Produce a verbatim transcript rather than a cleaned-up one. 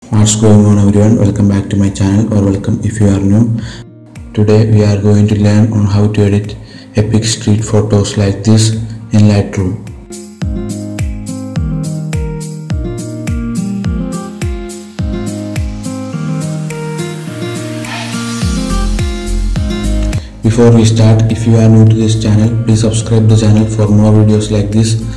What's going on everyone, welcome back to my channel, or welcome if you are new. Today we are going to learn on how to edit epic street photos like this in Lightroom. Before we start, if you are new to this channel, please subscribe the channel for more videos like this